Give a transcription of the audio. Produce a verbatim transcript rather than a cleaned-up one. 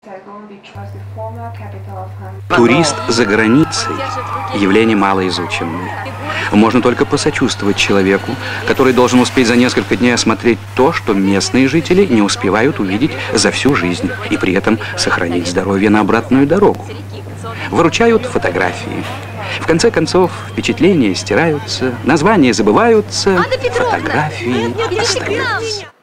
Турист за границей – явление малоизученное. Можно только посочувствовать человеку, который должен успеть за несколько дней осмотреть то, что местные жители не успевают увидеть за всю жизнь, и при этом сохранить здоровье на обратную дорогу. Выручают фотографии. В конце концов, впечатления стираются, названия забываются, фотографии остаются.